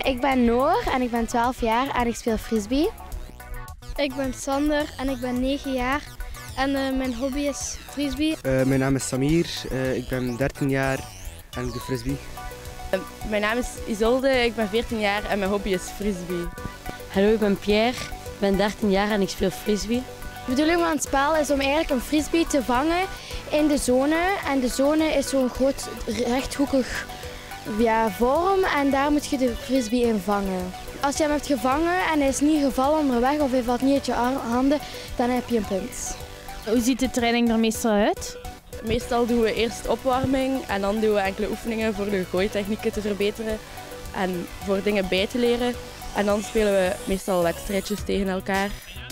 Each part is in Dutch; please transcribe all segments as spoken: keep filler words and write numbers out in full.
Ik ben Noor en ik ben twaalf jaar en ik speel frisbee. Ik ben Sander en ik ben negen jaar en uh, mijn hobby is frisbee. Uh, mijn naam is Samir, uh, ik ben dertien jaar en ik doe frisbee. Uh, mijn naam is Isolde, ik ben veertien jaar en mijn hobby is frisbee. Hallo, ik ben Pierre, ik ben dertien jaar en ik speel frisbee. De bedoeling van het spel is om eigenlijk een frisbee te vangen in de zone. En de zone is zo'n groot rechthoekig ja, vorm en daar moet je de frisbee in vangen. Als je hem hebt gevangen en hij is niet gevallen onderweg of hij valt niet uit je handen, dan heb je een punt. Hoe ziet de training er meestal uit? Meestal doen we eerst opwarming en dan doen we enkele oefeningen voor de gooitechnieken te verbeteren en voor dingen bij te leren. En dan spelen we meestal wedstrijdjes tegen elkaar.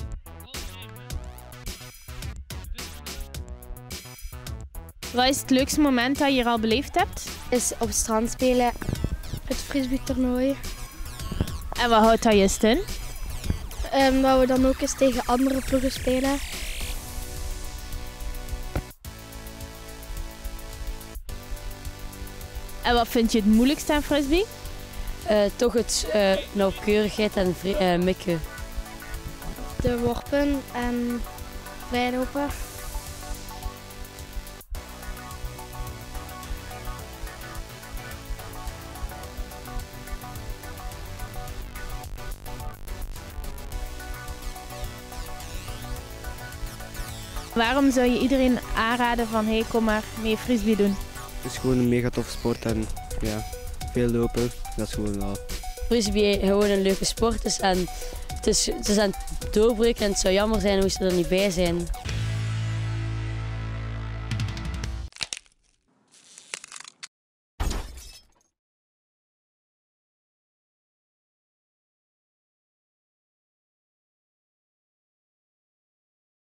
Wat is het leukste moment dat je hier al beleefd hebt? Is op het strand spelen. Het frisbee-toernooi. En wat houdt dat juist in? Um, dat we dan ook eens tegen andere ploegen spelen. En wat vind je het moeilijkste aan frisbee? Uh, toch het uh, nauwkeurigheid en uh, mikken. De worpen en vrijlopen. Waarom zou je iedereen aanraden van hey, kom maar mee frisbee doen? Het is gewoon een mega toffe sport en ja, veel lopen, dat is gewoon wel. Frisbee gewoon een leuke sport is en het is, het is aan het doorbreken en het zou jammer zijn moest er niet bij zijn.